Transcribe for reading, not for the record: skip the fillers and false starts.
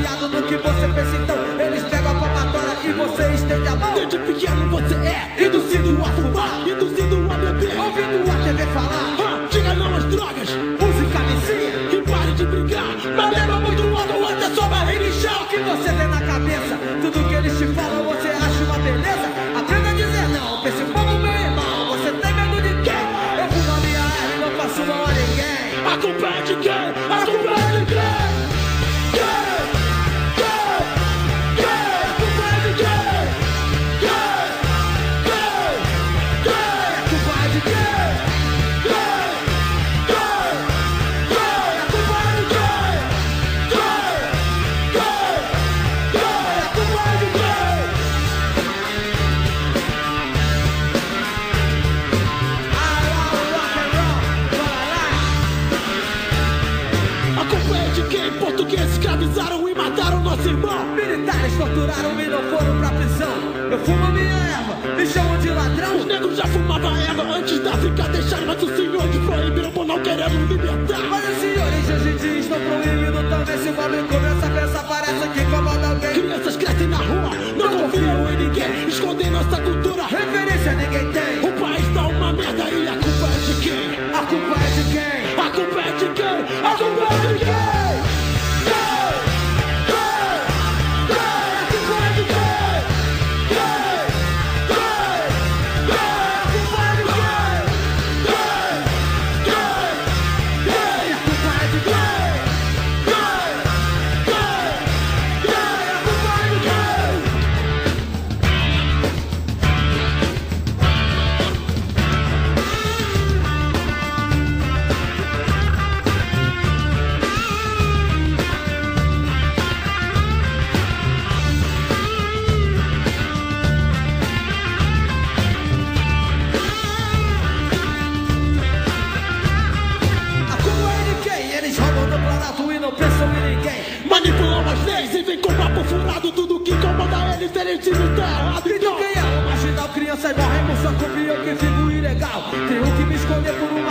baseado no que você pensa, então eles pegam a palmatória e você estende a mão. Desde pequeno você é induzido a fumar, induzido a beber, Ouvindo a TV falar, diga não às drogas, música vicia, e pare de brigar. Mas beba muito álcool até sua barriga inchar. o que você tem na cabeça, tudo que eles te falam você acha uma beleza. Aprenda a dizer não, pra esse povo, meu irmão. Você tem medo de quem? Eu fumo a minha erva e não faço mal a ninguém. A culpa é de quem? A culpa é de quem? Portugueses escravizaram e mataram nosso irmão. Militares torturaram e não foram pra prisão. Eu fumo a minha erva, me chamam de ladrão. Os negros já fumavam erva antes da África deixar, mas os senhores proibiram por não querer nos libertar. Mas os senhores hoje em dia estão proibindo também. Se o bagulho começa a pensar, parece que incomoda alguém. Crianças crescem na rua, não confiam em ninguém, escondem nossa cultura. Referência ninguém tem. O país tá uma merda e a culpa é de quem? A culpa é de quem? A culpa é de quem? A culpa é de quem? Manipulam as leis e vem com papo furado. Tudo que incomoda eles, eles dizem tá errado. Então quem é o marginal? Crianças morrem por sua copia, eu que vivo ilegal. Tenho que me esconder por um